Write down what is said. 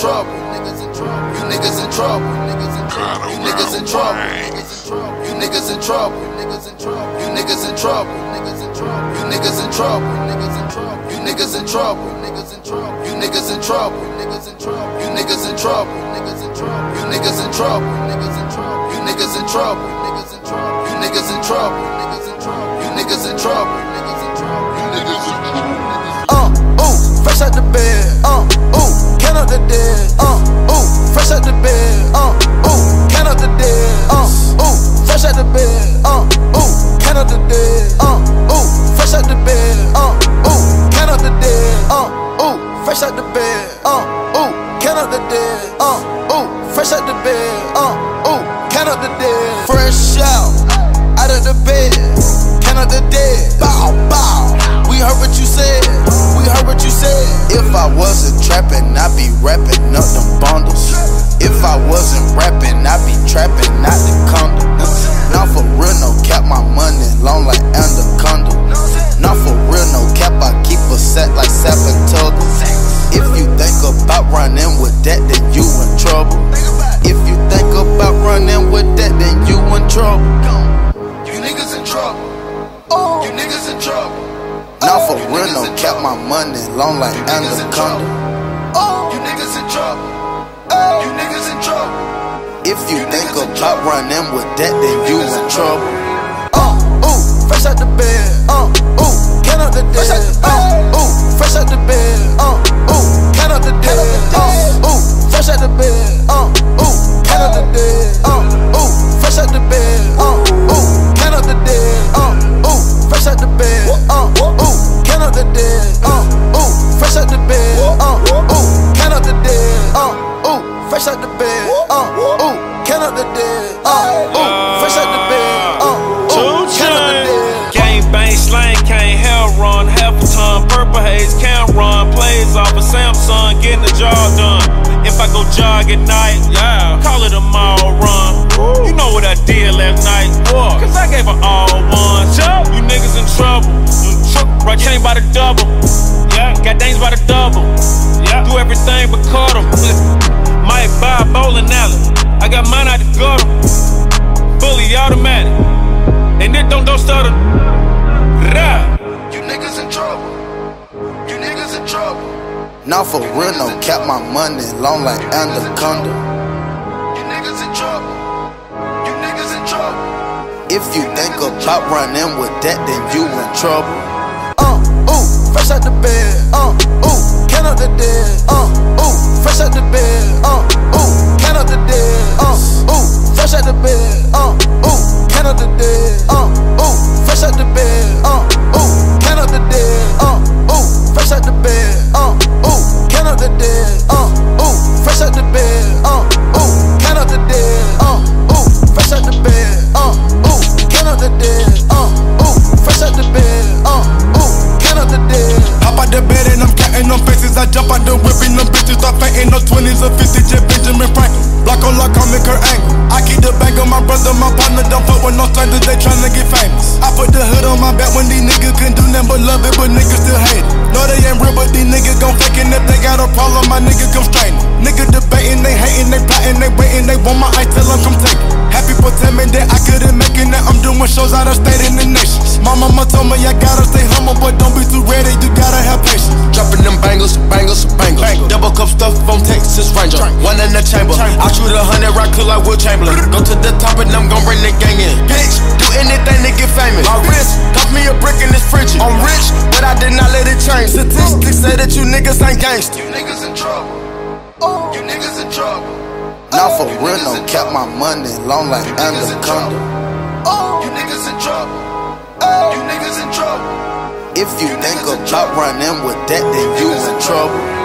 trouble. You niggas in trouble. You niggas in trouble. You niggas in trouble. You niggas in trouble. You niggas in trouble. You niggas in trouble. You niggas in trouble. You niggas in trouble. You niggas in trouble. You niggas in trouble. You niggas in trouble. You niggas in trouble. Fresh out the bed. Count up the dead. Fresh out the bed. Count up the dead. Fresh out the bed. Count up the dead. Fresh out the bed. Count up the dead. Fresh out the bed. Count up the dead. Fresh out the bed. Count up the dead. Fresh out of the bed. Count up the dead. Bow, bow. We heard what you said. We heard what you said. If I wasn't trapping, I'd be rapping up them bundles. If I wasn't rapping, I'd be trapping out the condo. Not for real, no cap, my money long like anaconda. Not for real, no cap, I keep a set like Sap and Tuggle. If you think about running with that, then you in trouble. If you think about running with that, then you in trouble. You niggas in trouble. You niggas in trouble. Not for real, no cap, my money long like anaconda. You niggas in trouble. You niggas in trouble. If you think about running with that, then you in trouble. Fresh out the bed. Count up the dead. Fresh out the bed. Count up the dead. Fresh out the bed. Count up the dead. Fresh out the bed. Count up the dead. Fresh out the bed. Count up the dead. Fresh out the bed. Count up the dead. Fresh out the bed. Count up the dead. Fresh out the bed. Count up the dead. Gang bang slang, can't hell run. Half a ton, purple haze, can't run. Plays off a Samsung, getting the job done. If I go jog at night, call it a mall run. You know what I did last night, cause I gave her all one. You niggas in trouble. Right chain by the double. Got things by the double. Do everything but cut them. Might buy a bowling alley. I got mine out the gutter. Fully automatic. And it don't stutter. You niggas in trouble. You niggas in trouble. Not for real, no cap, my money long like anaconda. You niggas in trouble. You niggas in trouble. If you think about running with that, then you in trouble. Fresh out the bed. Count up the dead. Fresh out the bed. Count up the dead. Fresh out the bed. Count up the dead. Fresh out the bed. Count up the dead. Fresh out the bed. Count up the dead. Fresh out the bed. Count up the dead. Fresh out the bed. Count up the dead. Fresh out the bed. Count up the dead. Hop out the bed and I'm counting them faces. I jump out the whip and them bitches start fainting. No 20s or 50s, just Benjamin Franklin. Block on lock, I'm in Kurt Angle. I keep the bag on my brother, my partner. Don't fuck with no strangers, they tryna get famous. I put the hood on my back when these niggas couldn't do nothing but love it, but niggas still hate it. No, they ain't real, but these niggas gon' fake it. If they got a problem, my niggas come straighten. Niggas debating, they hating, they plotting, they waiting. They want my ice, tell them come take it. Happy for telling me that I couldn't make it. Now I'm doing shows out of state and the nation. My mama told me I gotta stay humble, but don't be too ready, you gotta have patience. Dropping them bangles, bangles, bangles. Double cup stuff from Texas Ranger. One in the chamber. I shoot 100 rock kill like Will Chamberlain. Go to the top and I'm gon' bring the gang in. Bitch, do anything to get famous. My wrist, cost me a brick in this fridge. I'm rich, but I did not let it change. Statistics say that you niggas ain't gangsta. You niggas in trouble. You niggas in trouble. Not for real, no cap, my money long like anaconda. You niggas in trouble. You niggas in trouble. If you think about running with that, then you in trouble.